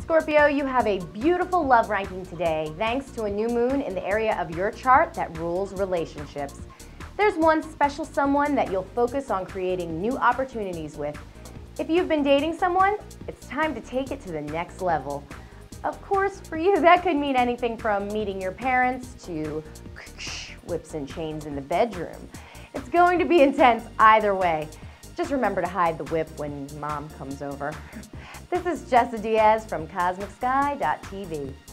Scorpio, you have a beautiful love ranking today thanks to a new moon in the area of your chart that rules relationships. There's one special someone that you'll focus on creating new opportunities with. If you've been dating someone, it's time to take it to the next level. Of course, for you, that could mean anything from meeting your parents to whips and chains in the bedroom. It's going to be intense either way. Just remember to hide the whip when mom comes over. This is Jessa Diaz from CosmicSky.tv.